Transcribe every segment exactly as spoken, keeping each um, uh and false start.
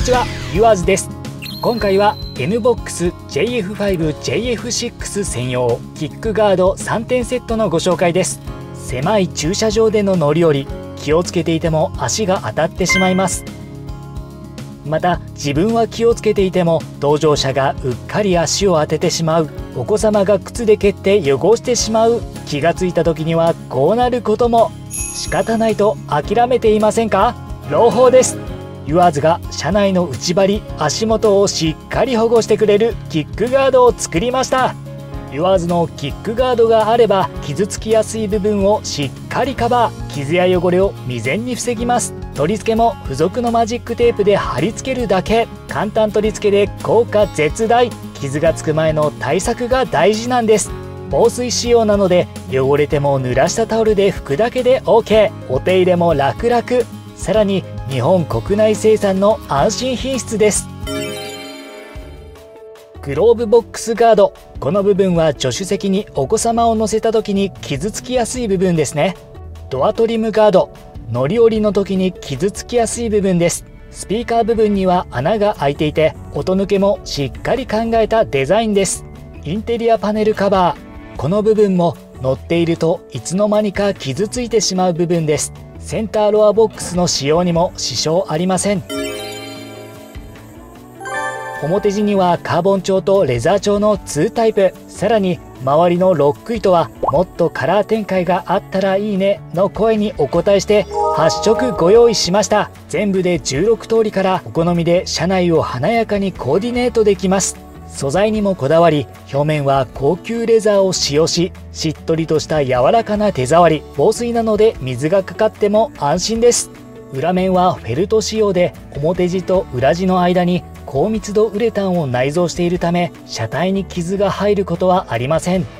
にちは、ユアーズです。今回は N ボックス ジェイエフファイブ、ジェイエフシックス 専用キックガードさんてんセットのご紹介です。狭い駐車場での乗り降り、気をつけていても足が当たってしまいます。また自分は気をつけていても同乗者がうっかり足を当ててしまう、お子様が靴で蹴って汚してしまう、気がついた時にはこうなることも。仕方ないと諦めていませんか？朗報です。ユアーズが車内の内張り、足元をしっかり保護してくれるキックガードを作りました。ユアーズのキックガードがあれば傷つきやすい部分をしっかりカバー、傷や汚れを未然に防ぎます。取り付けも付属のマジックテープで貼り付けるだけ、簡単取り付けで効果絶大。傷がつく前の対策が大事なんです。防水仕様なので汚れても濡らしたタオルで拭くだけで オーケー、 お手入れも楽々。さらに日本国内生産の安心品質です。グローブボックスガード、この部分は助手席にお子様を乗せた時に傷つきやすい部分ですね。ドアトリムガード、乗り降りの時に傷つきやすい部分です。スピーカー部分には穴が開いていて音抜けもしっかり考えたデザインです。インテリアパネルカバー、この部分も乗っているといつの間にか傷ついてしまう部分です。センターロアボックスの使用にも支障ありません。表地にはカーボン調とレザー調のにタイプ、さらに周りのロック糸はもっとカラー展開があったらいいねの声にお答えしてはち色ご用意しました。全部でじゅうろく通りからお好みで車内を華やかにコーディネートできます。素材にもこだわり、表面は高級レザーを使用し、しっとりとした柔らかな手触り、防水なので水がかかっても安心です。裏面はフェルト仕様で表地と裏地の間に高密度ウレタンを内蔵しているため車体に傷が入ることはありません。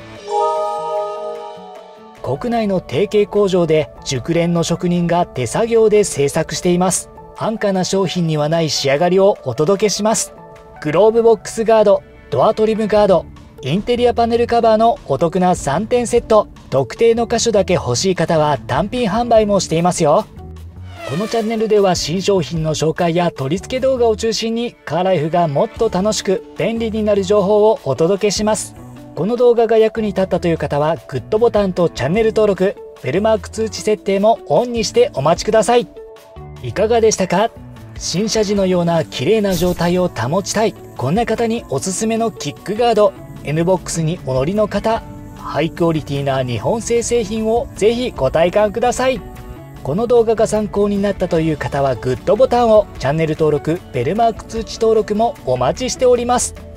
国内の提携工場で熟練の職人が手作業で製作しています。安価な商品にはない仕上がりをお届けします。グローブボックスガード、ドアトリムガード、インテリアパネルカバーのお得なさんてんセット、特定の箇所だけ欲しい方は単品販売もしていますよ。このチャンネルでは新商品の紹介や取り付け動画を中心にカーライフがもっと楽しく便利になる情報をお届けします。この動画が役に立ったという方はグッドボタンとチャンネル登録、ベルマーク通知設定もオンにしてお待ちください。いかがでしたか？新車時のような綺麗な状態を保ちたい、こんな方におすすめのキックガード、 N ボックスにお乗りの方、ハイクオリティな日本製製品をぜひご体感ください。この動画が参考になったという方はグッドボタンを、チャンネル登録、ベルマーク通知登録もお待ちしております。